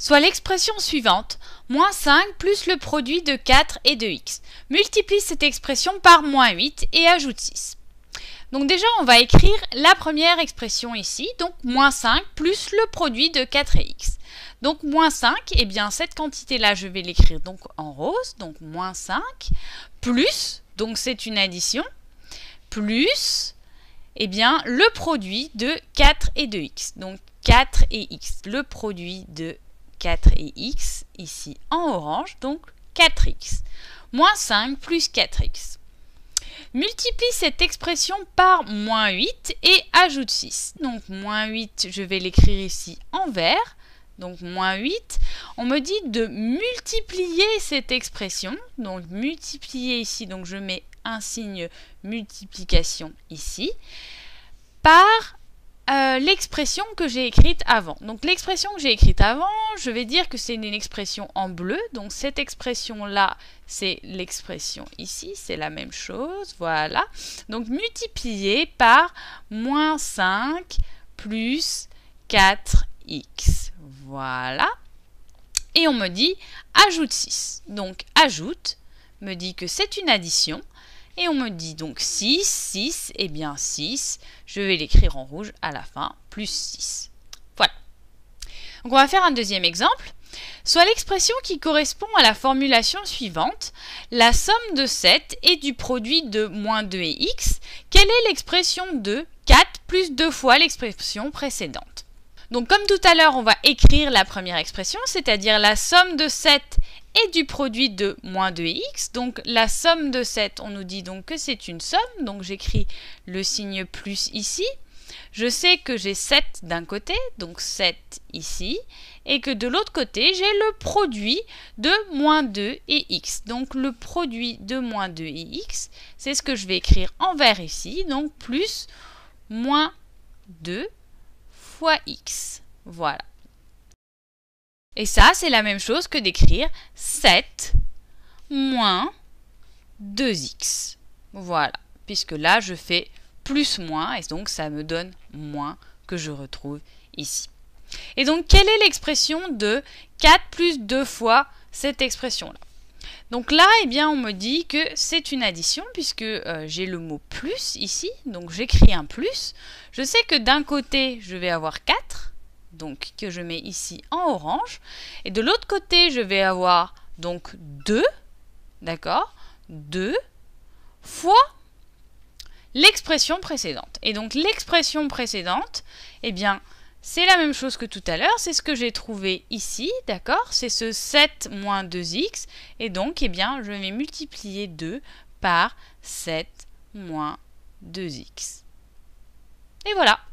soit l'expression suivante, moins 5 plus le produit de 4 et de x. Multiplie cette expression par moins 8 et ajoute 6. Donc déjà, on va écrire la première expression ici, donc moins 5 plus le produit de 4 et x. Donc moins 5, eh bien cette quantité-là, je vais l'écrire donc en rose, donc moins 5, plus, donc c'est une addition, plus, eh bien le produit de 4 et de x. Donc 4 et x, le produit de 4 et x, ici en orange, donc 4x. Moins 5 plus 4x. Multiplie cette expression par moins 8 et ajoute 6. Donc moins 8, je vais l'écrire ici en vert. Donc moins 8. On me dit de multiplier cette expression. Donc multiplier ici, donc je mets un signe multiplication ici, par l'expression que j'ai écrite avant. Donc l'expression que j'ai écrite avant, je vais dire que c'est une expression en bleu. Donc cette expression-là, c'est l'expression ici, c'est la même chose, voilà. Donc multiplié par moins 5 plus 4x, voilà. Et on me dit ajoute 6. Donc ajoute me dit que c'est une addition. Et on me dit donc 6, et bien 6, je vais l'écrire en rouge à la fin, plus 6. Voilà. Donc on va faire un deuxième exemple. Soit l'expression qui correspond à la formulation suivante, la somme de 7 et du produit de moins 2 et x, quelle est l'expression de 4 plus 2 fois l'expression précédente? Donc comme tout à l'heure, on va écrire la première expression, c'est-à-dire la somme de 7 et du produit de moins 2x. Donc la somme de 7, on nous dit donc que c'est une somme, donc j'écris le signe plus ici. Je sais que j'ai 7 d'un côté, donc 7 ici, et que de l'autre côté, j'ai le produit de moins 2 et x. Donc le produit de moins 2 et x, c'est ce que je vais écrire en vert ici, donc plus moins 2 fois x. Voilà. Et ça, c'est la même chose que d'écrire 7 moins 2x. Voilà. Puisque là, je fais plus moins, et donc ça me donne moins que je retrouve ici. Et donc, quelle est l'expression de 4 plus 2 fois cette expression-là? Donc là, eh bien, on me dit que c'est une addition, puisque j'ai le mot plus ici, donc j'écris un plus. Je sais que d'un côté, je vais avoir 4, donc que je mets ici en orange, et de l'autre côté, je vais avoir donc 2, d'accord, 2 fois l'expression précédente. Et donc l'expression précédente, eh bien, c'est la même chose que tout à l'heure, c'est ce que j'ai trouvé ici, d'accord? C'est ce 7 moins 2x, et donc, eh bien, je vais multiplier 2 par 7 moins 2x. Et voilà.